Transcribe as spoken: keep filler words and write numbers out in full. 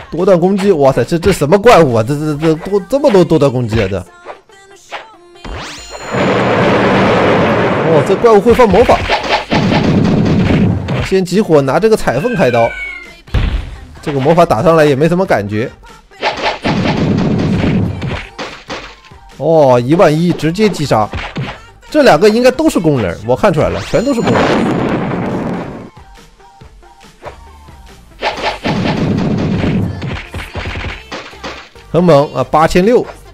多段攻击，哇塞，这这什么怪物啊？这这这多这么多多段攻击啊！这，哦，这怪物会放魔法。先集火，拿这个彩凤开刀，这个魔法打上来也没什么感觉。哦，一万一直接击杀，这两个应该都是工人，我看出来了，全都是工人。很猛啊，八千六。